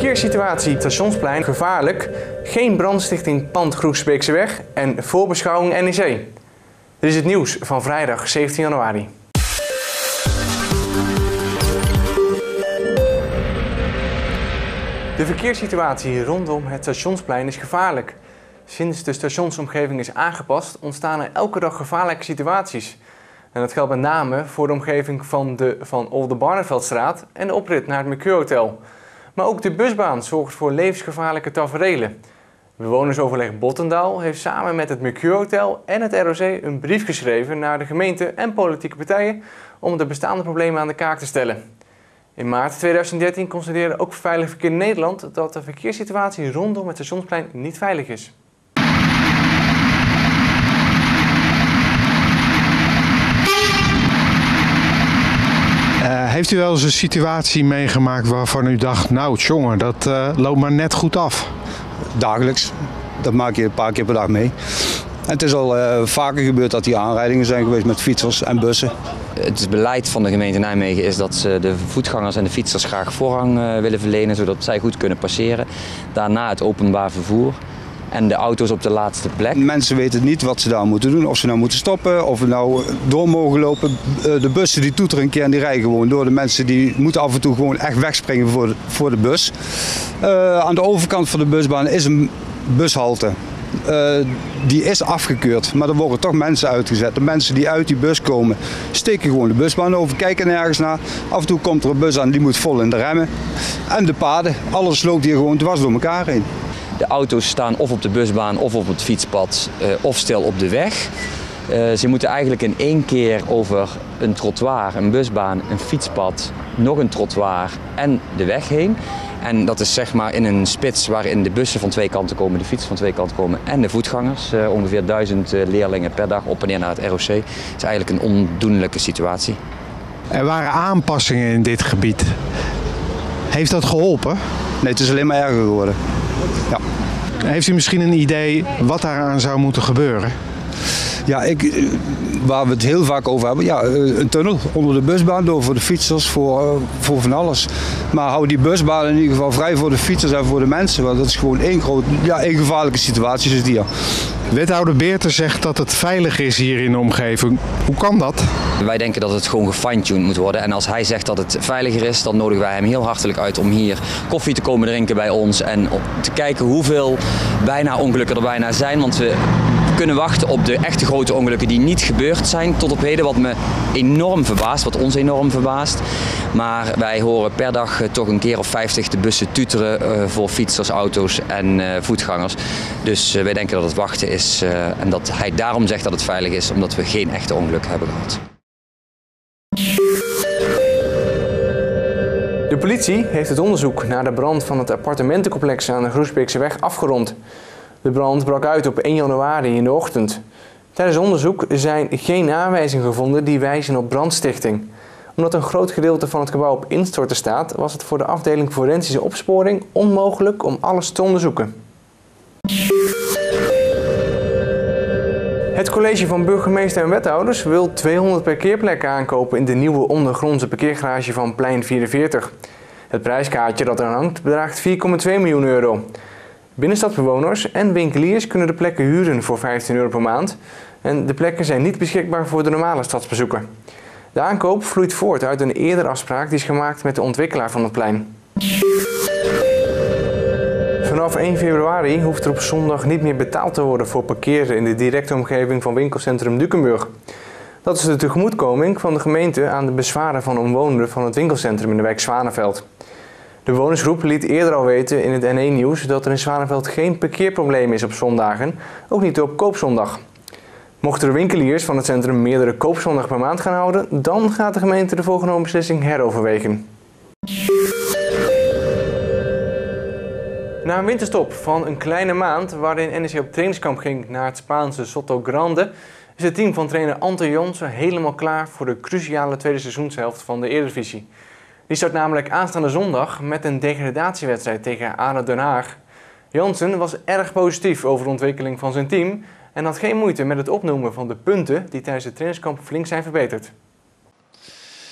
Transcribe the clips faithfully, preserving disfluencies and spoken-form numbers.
verkeerssituatie Stationsplein gevaarlijk, geen brandstichting pand Groesbeekseweg en voorbeschouwing N E C. Dit is het nieuws van vrijdag zeventien januari. De verkeerssituatie rondom het Stationsplein is gevaarlijk. Sinds de stationsomgeving is aangepast ontstaan er elke dag gevaarlijke situaties. En dat geldt met name voor de omgeving van de Van Oldenbarneveldstraat en de oprit naar het Mercure Hotel. Maar ook de busbaan zorgt voor levensgevaarlijke taferelen. Bewonersoverleg Bottendaal heeft samen met het Mercure Hotel en het R O C een brief geschreven naar de gemeente en politieke partijen om de bestaande problemen aan de kaak te stellen. In maart tweeduizend dertien constateerde ook Veilig Verkeer Nederland dat de verkeerssituatie rondom het Stationsplein niet veilig is. Uh, heeft u wel eens een situatie meegemaakt waarvan u dacht, nou jongen, dat uh, loopt maar net goed af? Dagelijks. Dat maak je een paar keer per dag mee. En het is al uh, vaker gebeurd dat die aanrijdingen zijn geweest met fietsers en bussen. Het beleid van de gemeente Nijmegen is dat ze de voetgangers en de fietsers graag voorrang uh, willen verlenen, zodat zij goed kunnen passeren. Daarna het openbaar vervoer. En de auto's op de laatste plek. Mensen weten niet wat ze daar moeten doen. Of ze nou moeten stoppen, of we nou door mogen lopen. De bussen die toeteren een keer en die rijden gewoon door. De mensen die moeten af en toe gewoon echt wegspringen voor de, voor de bus. Uh, aan de overkant van de busbaan is een bushalte. Uh, die is afgekeurd, maar er worden toch mensen uitgezet. De mensen die uit die bus komen, steken gewoon de busbaan over, kijken nergens naar. Af en toe komt er een bus aan, die moet vol in de remmen. En de paden, alles loopt hier gewoon dwars door elkaar heen. De auto's staan of op de busbaan of op het fietspad uh, of stil op de weg. Uh, ze moeten eigenlijk in één keer over een trottoir, een busbaan, een fietspad, nog een trottoir en de weg heen. En dat is zeg maar in een spits waarin de bussen van twee kanten komen, de fietsen van twee kanten komen en de voetgangers. Uh, ongeveer duizend uh, leerlingen per dag op en neer naar het R O C. Het is eigenlijk een ondoenlijke situatie. Er waren aanpassingen in dit gebied. Heeft dat geholpen? Nee, het is alleen maar erger geworden. Ja. Heeft u misschien een idee wat daaraan zou moeten gebeuren? Ja, ik, waar we het heel vaak over hebben, ja, een tunnel onder de busbaan door voor de fietsers, voor, voor van alles. Maar hou die busbaan in ieder geval vrij voor de fietsers en voor de mensen, want dat is gewoon één groot, ja, één gevaarlijke situatie is die hier. Wethouder Beerten zegt dat het veilig is hier in de omgeving. Hoe kan dat? Wij denken dat het gewoon gefine-tuned moet worden. En als hij zegt dat het veiliger is, dan nodigen wij hem heel hartelijk uit om hier koffie te komen drinken bij ons. En te kijken hoeveel bijna ongelukken er bijna zijn. Want we kunnen wachten op de echte grote ongelukken die niet gebeurd zijn tot op heden. Wat me enorm verbaast, wat ons enorm verbaast. Maar wij horen per dag toch een keer of vijftig de bussen tuteren voor fietsers, auto's en voetgangers. Dus wij denken dat het wachten is en dat hij daarom zegt dat het veilig is, omdat we geen echte ongelukken hebben gehad. De politie heeft het onderzoek naar de brand van het appartementencomplex aan de Groesbeekseweg afgerond. De brand brak uit op één januari in de ochtend. Tijdens onderzoek zijn geen aanwijzingen gevonden die wijzen op brandstichting. Omdat een groot gedeelte van het gebouw op instorten staat, was het voor de afdeling forensische opsporing onmogelijk om alles te onderzoeken. Het college van burgemeester en wethouders wil tweehonderd parkeerplekken aankopen in de nieuwe ondergrondse parkeergarage van Plein vierenveertig. Het prijskaartje dat er hangt bedraagt vier komma twee miljoen euro. Binnenstadsbewoners en winkeliers kunnen de plekken huren voor vijftien euro per maand en de plekken zijn niet beschikbaar voor de normale stadsbezoeker. De aankoop vloeit voort uit een eerdere afspraak die is gemaakt met de ontwikkelaar van het plein. Vanaf één februari hoeft er op zondag niet meer betaald te worden voor parkeren in de directe omgeving van winkelcentrum Dukenburg. Dat is de tegemoetkoming van de gemeente aan de bezwaren van omwonenden van het winkelcentrum in de wijk Zwanenveld. De bewonersgroep liet eerder al weten in het N één Nieuws dat er in Zwanenveld geen parkeerprobleem is op zondagen, ook niet op koopzondag. Mochten de winkeliers van het centrum meerdere koopzondag per maand gaan houden, dan gaat de gemeente de voorgenomen beslissing heroverwegen. Na een winterstop van een kleine maand waarin N E C op trainingskamp ging naar het Spaanse Soto Grande, is het team van trainer Ante Jonsen helemaal klaar voor de cruciale tweede seizoenshelft van de Eredivisie. Die start namelijk aanstaande zondag met een degradatiewedstrijd tegen A D O Den Haag. Jonsen was erg positief over de ontwikkeling van zijn team en had geen moeite met het opnoemen van de punten die tijdens het trainingskamp flink zijn verbeterd.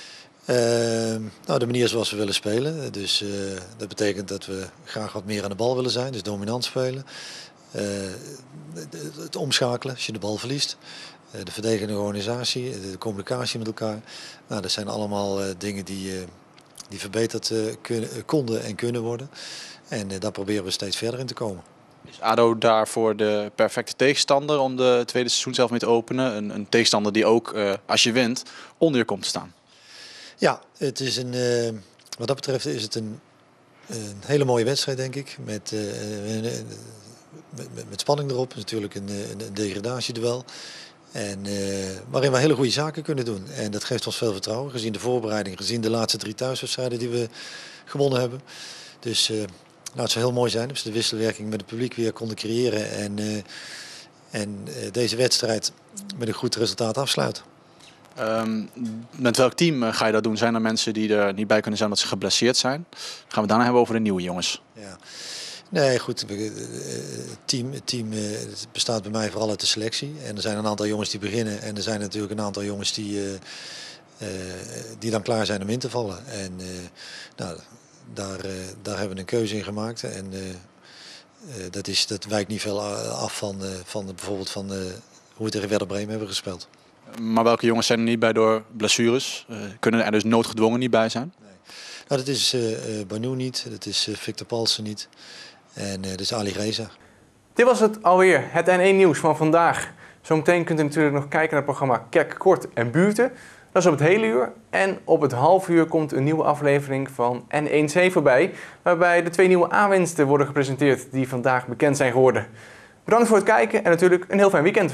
Uh, nou, de manier zoals we willen spelen. Dus uh, dat betekent dat we graag wat meer aan de bal willen zijn. Dus dominant spelen. Uh, het omschakelen als je de bal verliest. Uh, de verdedigende organisatie. De communicatie met elkaar. Nou, dat zijn allemaal uh, dingen die, uh, die verbeterd uh, kunnen, konden en kunnen worden. En uh, daar proberen we steeds verder in te komen. Is A D O daarvoor de perfecte tegenstander om de tweede seizoen zelf mee te openen? Een, een tegenstander die ook, uh, als je wint, onder je komt te staan. Ja, het is een, uh, wat dat betreft is het een, een hele mooie wedstrijd, denk ik. Met, uh, met, met, met spanning erop. Natuurlijk een, een, een degradatieduel. En, uh, waarin we hele goede zaken kunnen doen. En dat geeft ons veel vertrouwen. Gezien de voorbereiding, gezien de laatste drie thuiswedstrijden die we gewonnen hebben. Dus uh, nou, het zou heel mooi zijn als we de wisselwerking met het publiek weer konden creëren. En, uh, en uh, deze wedstrijd met een goed resultaat afsluiten. Um, met welk team ga je dat doen? Zijn er mensen die er niet bij kunnen zijn omdat ze geblesseerd zijn? Gaan we daarna hebben over de nieuwe jongens. Ja. Nee, goed. Het team, het team het bestaat bij mij vooral uit de selectie. En er zijn een aantal jongens die beginnen. En er zijn natuurlijk een aantal jongens die, uh, uh, die dan klaar zijn om in te vallen. En uh, nou, daar, uh, daar hebben we een keuze in gemaakt. En uh, uh, dat, is, dat wijkt niet veel af van, uh, van uh, bijvoorbeeld van uh, hoe we tegen Werder Bremen hebben gespeeld. Maar welke jongens zijn er niet bij door blessures? Uh, kunnen er dus noodgedwongen niet bij zijn? Nee. Nou, dat is uh, Banu niet, dat is uh, Victor Paulsen niet en uh, dat is Ali Reza. Dit was het alweer, het N één nieuws van vandaag. Zometeen kunt u natuurlijk nog kijken naar het programma Kerk, Kort en Buurten. Dat is op het hele uur. En op het half uur komt een nieuwe aflevering van N één C voorbij. Waarbij de twee nieuwe aanwinsten worden gepresenteerd die vandaag bekend zijn geworden. Bedankt voor het kijken en natuurlijk een heel fijn weekend.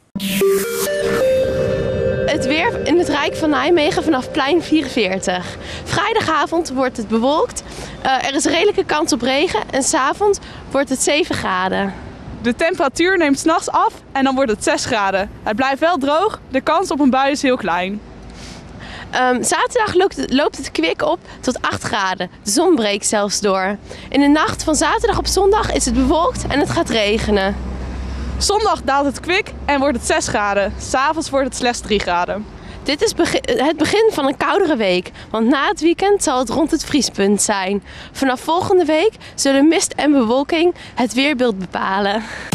Het weer in het Rijk van Nijmegen vanaf plein vierenveertig. Vrijdagavond wordt het bewolkt. Uh, er is een redelijke kans op regen en 's avonds wordt het zeven graden. De temperatuur neemt 's nachts af en dan wordt het zes graden. Het blijft wel droog, de kans op een bui is heel klein. Um, zaterdag loopt het, loopt het kwik op tot acht graden. De zon breekt zelfs door. In de nacht van zaterdag op zondag is het bewolkt en het gaat regenen. Zondag daalt het kwik en wordt het zes graden. 's Avonds wordt het slechts drie graden. Dit is begin, het begin van een koudere week, want na het weekend zal het rond het vriespunt zijn. Vanaf volgende week zullen mist en bewolking het weerbeeld bepalen.